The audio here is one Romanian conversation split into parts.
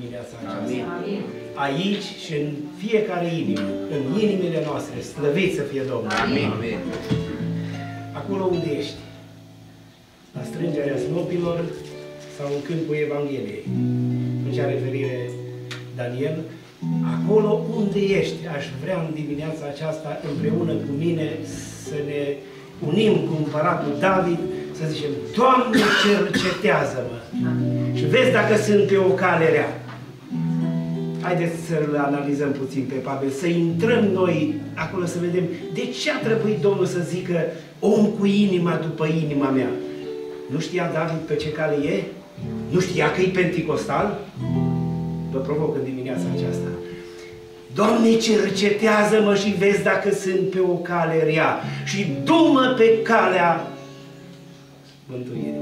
dimineața aceasta. Aici și în fiecare inimă, în inimile noastre, slăvit să fie Domnul. Amin. Acolo unde ești, la strângerea snopilor sau în câmpul Evangheliei, făcea referire Daniel, acolo unde ești, aș vrea în dimineața aceasta împreună cu mine să ne unim cu împăratul David, să zicem, Doamne, cercetează-mă și vezi dacă sunt pe o cale rea. Haideți să-l analizăm puțin pe Pavel, să intrăm noi acolo să vedem de ce a trebuit Domnul să zică om cu inima după inima mea. Nu știa David pe ce cale e? Nu știa că e penticostal? Vă provoc în dimineața aceasta. Doamne, cercetează-mă și vezi dacă sunt pe o cale rea și du-mă pe calea mântuirii.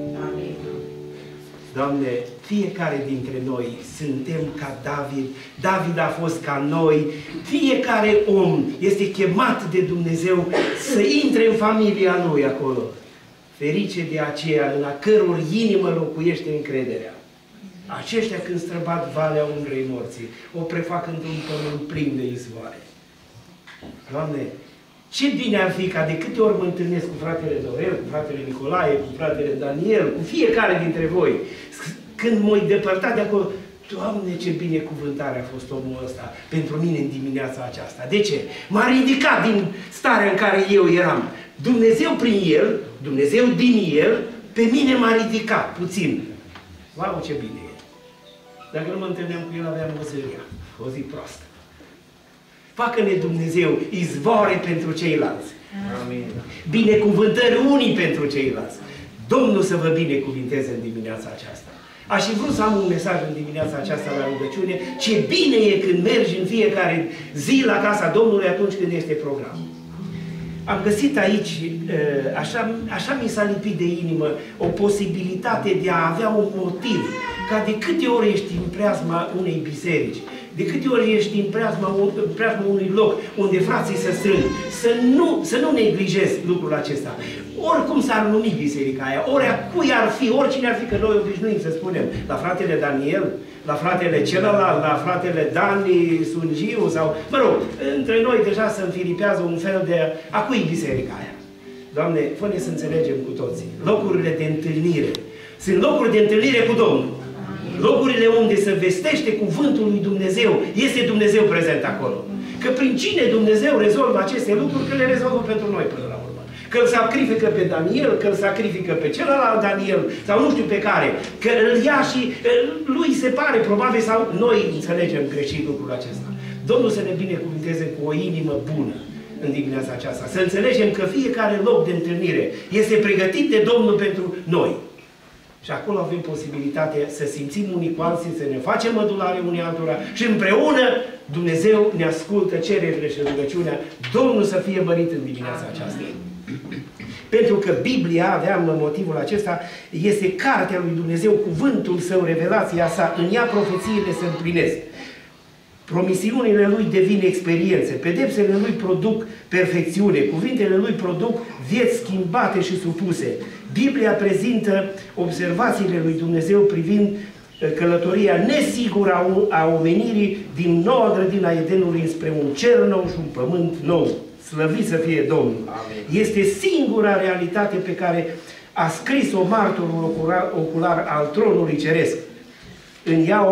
Doamne, fiecare dintre noi suntem ca David. David a fost ca noi. Fiecare om este chemat de Dumnezeu să intre în familia lui acolo. Ferice de aceea în a căror inimă locuiește încrederea. Aceștia când străbat valea umbrei morții, o prefac într-un pământ plin de izvoare. Doamne, ce bine ar fi ca de câte ori mă întâlnesc cu fratele Dorel, cu fratele Nicolae, cu fratele Daniel, cu fiecare dintre voi, când m-ai depărtat de acolo, Doamne, ce binecuvântare a fost omul ăsta pentru mine în dimineața aceasta. De ce? M-a ridicat din starea în care eu eram. Dumnezeu prin el, Dumnezeu din el, pe mine m-a ridicat puțin. Wow, ce bine e! Dacă nu mă întâlneam cu el, aveam o zi rea, o zi proastă. Facă-ne Dumnezeu izvoare pentru ceilalți. Amin. Binecuvântări unii pentru ceilalți. Domnul să vă binecuvinteze în dimineața aceasta. Aș fi vrut să am un mesaj în dimineața aceasta la rugăciune. Ce bine e când mergi în fiecare zi la casa Domnului atunci când este program. Am găsit aici, așa mi s-a lipit de inimă, o posibilitate de a avea un motiv. Ca de câte ori ești în preajma unei biserici, de câte ori ești în preajma unui loc unde frații se strâng, să nu neglijezi lucrul acesta. Oricum s-ar numi biserica aia, ori a cui ar fi, oricine ar fi, că noi obișnuim să spunem, la fratele Daniel, la fratele celălalt, la fratele Dani Sungiu sau, mă rog, între noi deja se înfilipează un fel de, a cui biserica aia? Doamne, fă-ne să înțelegem cu toții. Locurile de întâlnire. Sunt locuri de întâlnire cu Domnul. Locurile unde se vestește cuvântul lui Dumnezeu. Este Dumnezeu prezent acolo. Că prin cine Dumnezeu rezolvă aceste lucruri, că le rezolvă pentru noi până la urmă. Că îl sacrifică pe Daniel, că îl sacrifică pe celălalt Daniel, sau nu știu pe care, că îl ia și lui se pare, probabil, sau noi înțelegem greșit lucrul acesta. Domnul să ne binecuvânteze cu o inimă bună în dimineața aceasta. Să înțelegem că fiecare loc de întâlnire este pregătit de Domnul pentru noi. Și acolo avem posibilitatea să simțim unii cu alții, să ne facem mădulare unii altora și împreună Dumnezeu ne ascultă cererile și rugăciunea. Domnul să fie mărit în dimineața aceasta. Pentru că Biblia, aveam motivul acesta, este cartea lui Dumnezeu, cuvântul său, revelația sa, în ea profețiile se împlinesc. Promisiunile lui devin experiențe, pedepsele lui produc perfecțiune, cuvintele lui produc vieți schimbate și supuse. Biblia prezintă observațiile lui Dumnezeu privind călătoria nesigură a omenirii din noua grădina Edenului spre un cer nou și un pământ nou. Slăvit să fie Domnul! Amin. Este singura realitate pe care a scris-o martorul ocular al tronului ceresc. În ea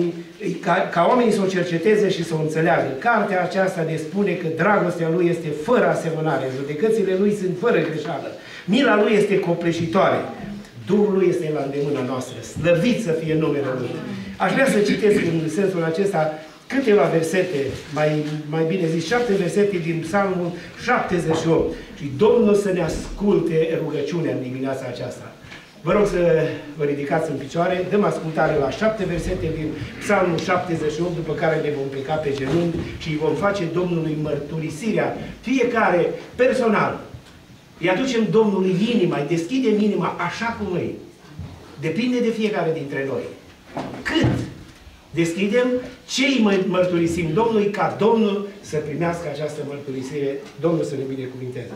ca oamenii să o cerceteze și să o înțeleagă. Cartea aceasta ne spune că dragostea lui este fără asemănare, judecățile lui sunt fără greșeală, mila lui este copleșitoare, Duhul lui este la îndemâna noastră. Slăvit să fie numele lui! Aș vrea să citesc în sensul acesta câteva versete, mai bine zis 7 versete din Psalmul 78 și Domnul să ne asculte rugăciunea în dimineața aceasta. Vă rog să vă ridicați în picioare, dăm ascultare la 7 versete din Psalmul 78, după care ne vom pleca pe genunchi și îi vom face Domnului mărturisirea, fiecare personal. Îi aducem Domnului inima, îi deschidem inima așa cum e. Depinde de fiecare dintre noi. Cât deschidem, ce îi mărturisim Domnului, ca Domnul să primească această mărturisire, Domnul să ne binecuvinteze.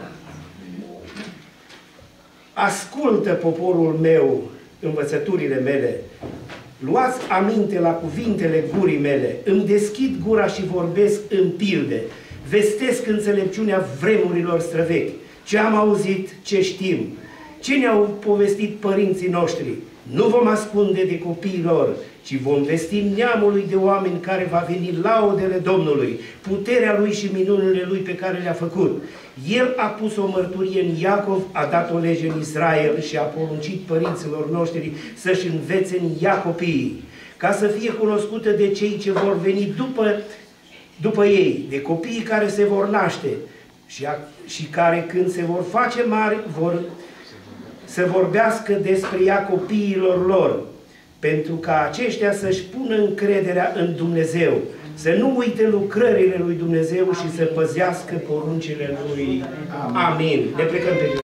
Ascultă, poporul meu, învățăturile mele Luați aminte la cuvintele gurii mele, îmi deschid gura și vorbesc în pilde, vestesc înțelepciunea vremurilor străvechi, ce am auzit, ce știm, ce ne-au povestit părinții noștri. Nu vom ascunde de copiii lor, ci vom vesti neamului de oameni care va veni laudele Domnului, puterea Lui și minunile Lui pe care le-a făcut. El a pus o mărturie în Iacov, a dat o lege în Israel și a poruncit părinților noștri să-și învețe în ea copiii, ca să fie cunoscută de cei ce vor veni după ei, de copiii care se vor naște și care când se vor face mari vor să vorbească despre ea copiilor lor, pentru ca aceștia să-și pună încrederea în Dumnezeu, să nu uite lucrările lui Dumnezeu și să păzească poruncile Lui. Amin. Ne plecăm pe